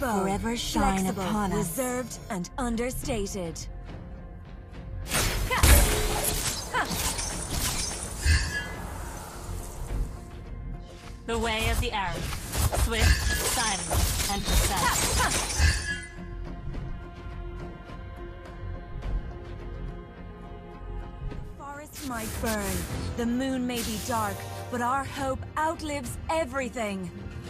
bow, forever shine flexible, upon us. reserved, and understated. The way of the arrow. Swift, silent, and precise. Forest might burn, the moon may be dark, but our hope outlives everything.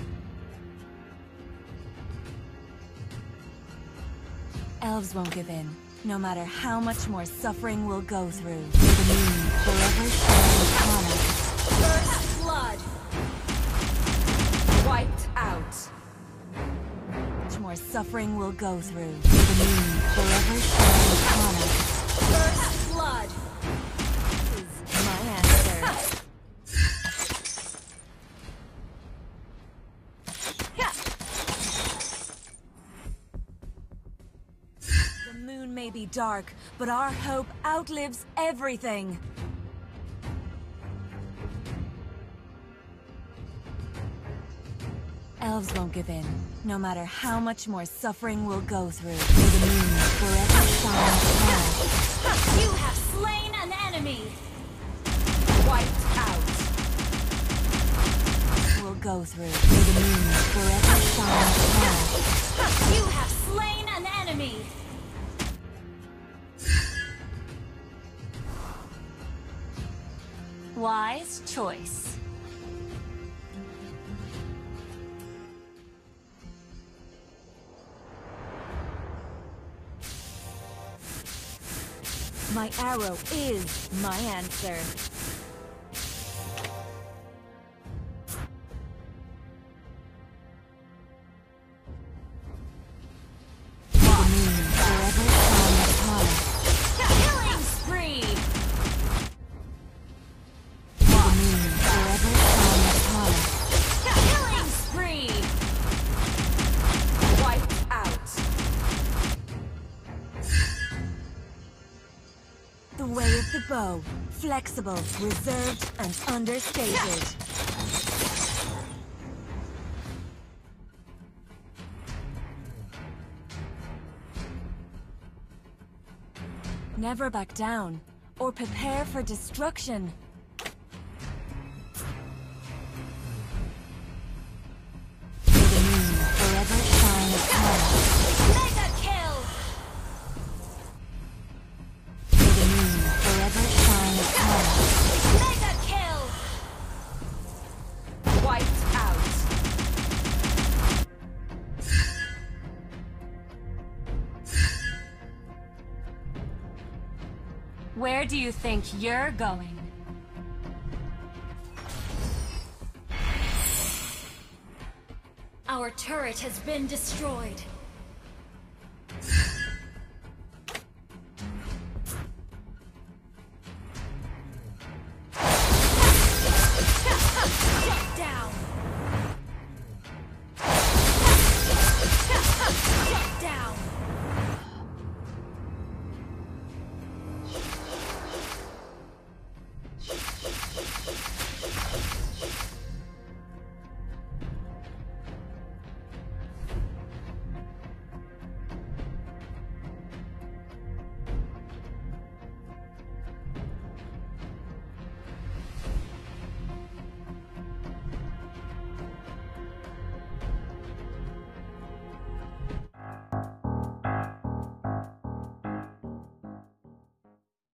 Elves won't give in, no matter how much more suffering we'll go through. The moon forever shine upon us. First blood! Wiped out. Much more suffering we'll go through. The moon forever shine upon us. First blood! This is my answer. The moon may be dark, but our hope outlives everything. Elves won't give in, no matter how much more suffering we'll go through. The moon forever shine upon us. You have slain an enemy! Wiped out. We'll go through. The moon forever shine upon us. You have slain an enemy! Wise choice. My arrow is my answer. The moon forever shine upon us. Killing spree! The moon forever shine upon us. Killing spree! Wiped out. The way of the bow, flexible, reserved, and understated. Never back down, or prepare for destruction. The moon forever shine upon us. Mega kill! The moon forever shine upon us. Mega kill! Wiped out. Where do you think you're going? Our turret has been destroyed.